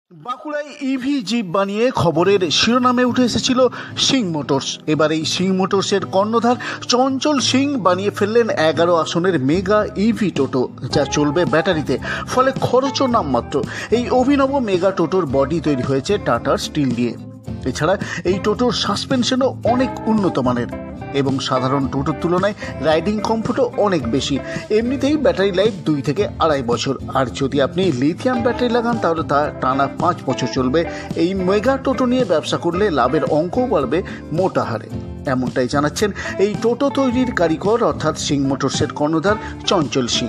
বাঁকুড়ায় EV zip বানিয়ে খবরের শিরোনামে উঠে এসেছিল সিং মোটরস। এবার এই সিং মোটরসের কর্ণধার চঞ্চল সিং বানিয়ে ফেললেন 11 আসনের মেগা ইভি টোটো, যা চলবে ব্যাটারিতে, ফলে খরচও নামমাত্র। এই অভিনব মেগা টোটোর বডি তৈরি হয়েছে টাটার স্টিল দিয়ে। এছাড়া এই টোটোর সাসপেনশনও অনেক উন্নত মানের এবং সাধারণ টোটোর তুলনায় রাইডিং কমফোর্টও অনেক বেশি। এমনিতেই ব্যাটারি লাইফ 2 থেকে 2.5 বছর, আর যদি আপনি লিথিয়াম ব্যাটারি লাগান তাহলে তা টানা 5 বছর চলবে। এই মেগা টোটো নিয়ে ব্যবসা করলে লাভের অঙ্কও বাড়বে মোটা হারে, এমনটাই জানাচ্ছেন এই টোটো তৈরির কারিগর অর্থাৎ সিং মোটরসের কর্ণধার চঞ্চল সিং।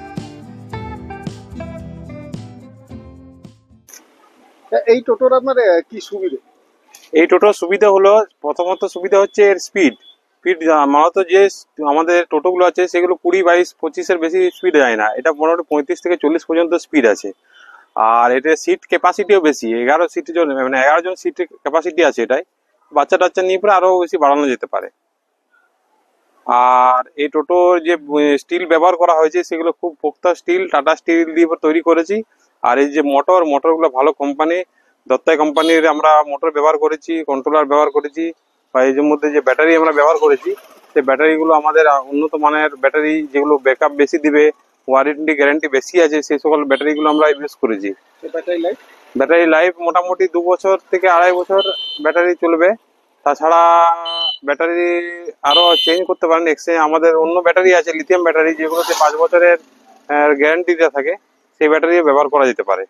এই টোটোর আপনার কি সুবিধা? এই টোটোর সুবিধা হলো, প্রথমত সুবিধা হচ্ছে এর স্পিড। মূলত যে আমাদের টোটোগুলো আছে সেগুলো 20, 22, 25-এর বেশি স্পিড যায় না। এটা মোটামুটি 35 থেকে 40 পর্যন্ত স্পিড আছে। আর এটার সিট ক্যাপাসিটিও বেশি, 11 সিটের জন্য, মানে 11 জন সিটের ক্যাপাসিটি আছে এটাই। বাচ্চা টাচ্চা নিয়ে পরে আরো বেশি বাড়ানো যেতে পারে। আর এই টোটোর যে স্টিল ব্যবহার করা হয়েছে সেগুলো খুব পোক্তা স্টিল, টাটা স্টিল দিয়ে তৈরি করেছি। আর এই যে মোটরগুলো ভালো কোম্পানি, দত্তাই কোম্পানির আমরা মোটর ব্যবহার করেছি, কন্ট্রোলার ব্যবহার করেছি, বা এই যে মধ্যে যে ব্যাটারি আমরা ব্যবহার করেছি সেই ব্যাটারিগুলো আমাদের উন্নত মানের ব্যাটারি, যেগুলো ব্যাকআপ বেশি দিবে, ওয়ারেন্টি গ্যারান্টি বেশি আছে, সেই সকল ব্যাটারিগুলো আমরা ইউজ করেছি। ব্যাটারি লাইফ মোটামুটি 2 বছর থেকে 2.5 বছর ব্যাটারি চলবে। তাছাড়া ব্যাটারি আরো চেঞ্জ করতে পারেন, এক্সচেঞ্জ আমাদের অন্য ব্যাটারি আছে লিথিয়াম ব্যাটারি, যেগুলোতে 5 বছরের গ্যারান্টি দেওয়া থাকে, সেই ব্যাটারি ব্যবহার করা যেতে পারে।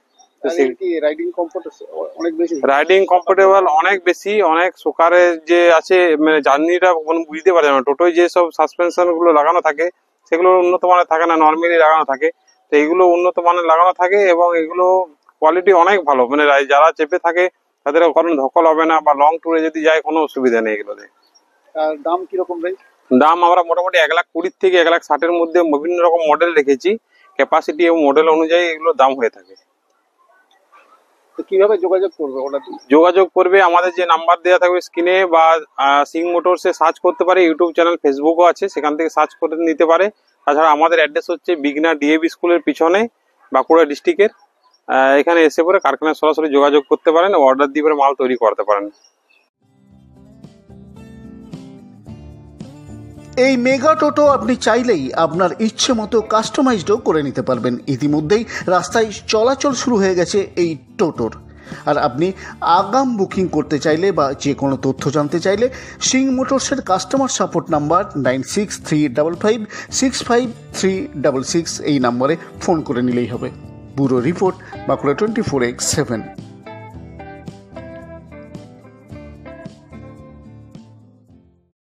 রাইডিং কমফোর্টেবল অনেক বেশি, অনেক সুকারে যে আছে, মানে জার্নিটা বুঝতে পারে না। টোটোয় যে সব সাসপেনশন গুলো লাগানো থাকে সেগুলো উন্নত মানের থাকে না, নর্মালি লাগানো থাকে। তো এগুলো উন্নত মানের লাগানো থাকে এবং এগুলো কোয়ালিটি অনেক ভালো, মানে যারা চেপে থাকে তাদের কোনো ধকল হবে না, বা লং ট্যুরে যদি যায় কোনো অসুবিধা নেই এগুলোতে। দাম কিরকম ভাই? দাম আমরা মোটামুটি 1,20,000 থেকে 1,60,000-এর মধ্যে বিভিন্ন রকম মডেল রেখেছি। ক্যাপাসিটি এবং মডেল অনুযায়ী এগুলো দাম হয়ে থাকে। কিভাবে যোগাযোগ করবে? যোগাযোগ করবে আমাদের যে নাম্বার দেওয়া থাকবে স্ক্রিনে, বা সিং মোটরসে সার্চ করতে পারে। ইউটিউব চ্যানেল, ফেসবুকও আছে, সেখান থেকে সার্চ করে নিতে পারে। তাছাড়া আমাদের অ্যাড্রেস হচ্ছে বিগনা ডিএবি স্কুলের পিছনে, বাঁকুড়া ডিস্ট্রিক্টের। এখানে এসে পরে কারখানায় সরাসরি যোগাযোগ করতে পারেন, অর্ডার দিয়ে পরে মাল তৈরি করতে পারেন। এই মেগা টোটো আপনি চাইলেই আপনার ইচ্ছে মতো কাস্টমাইজডও করে নিতে পারবেন। ইতিমধ্যেই রাস্তায় চলাচল শুরু হয়ে গেছে এই টোটোর। আর আপনি আগাম বুকিং করতে চাইলে বা যে কোনো তথ্য জানতে চাইলে সিং মোটরসের কাস্টমার সাপোর্ট নাম্বার 9635565366 এই নম্বরে ফোন করে নিলেই হবে। Bureau report, Bankura 24x7।